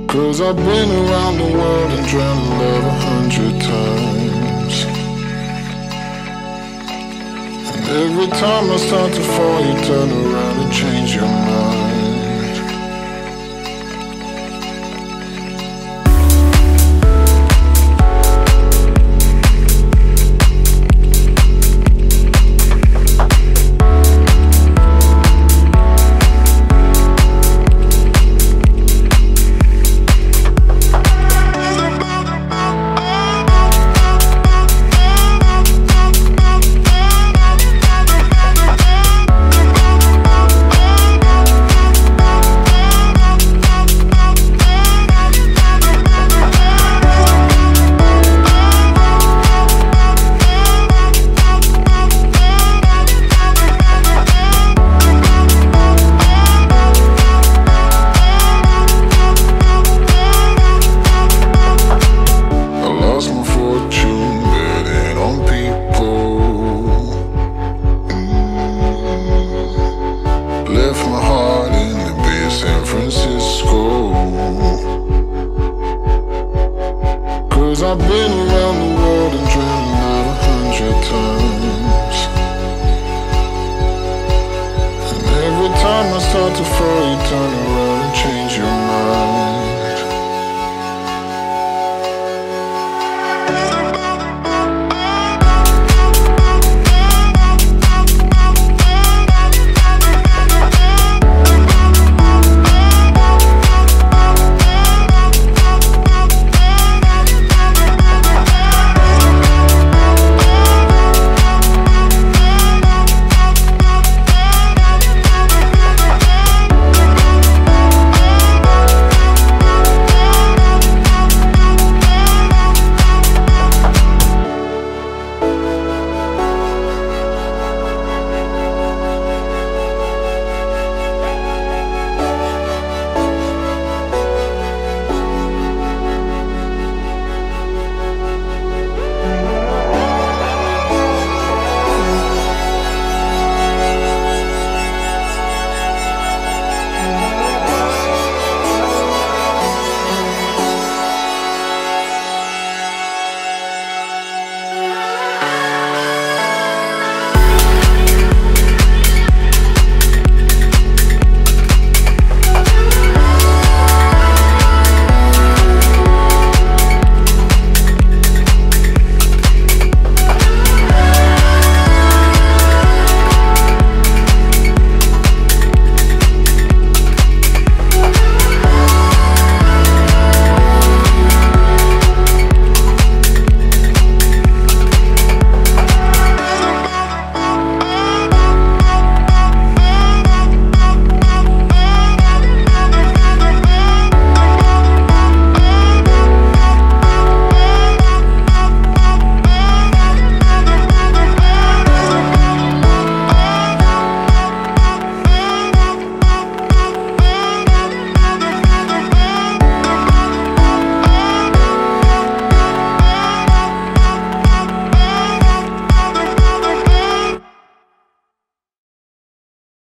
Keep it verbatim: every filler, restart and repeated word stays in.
Cause I've been around the world and drowned in love a hundred times. And every time I start to fall, you turn around and change your mind. I've been around the world and drowned out a hundred times. And every time I start to fall, you turn around.